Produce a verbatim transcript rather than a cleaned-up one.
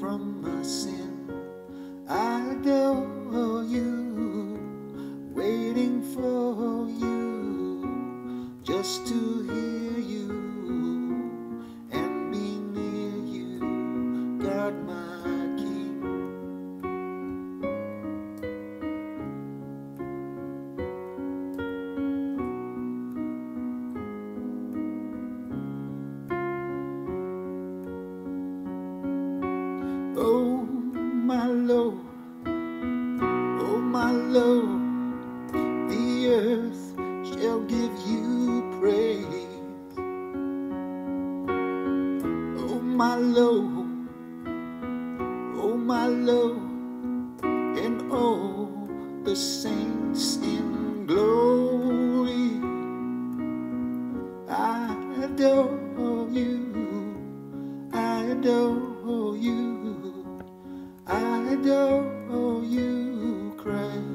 from my sin. I adore you, waiting for you, just to hear you and be near you, God my King. Oh, my Lord, oh, my Lord, the earth shall give you praise. Oh, my Lord, oh, my Lord, and all the saints in glory. I adore you, I adore you, I adore you, Christ.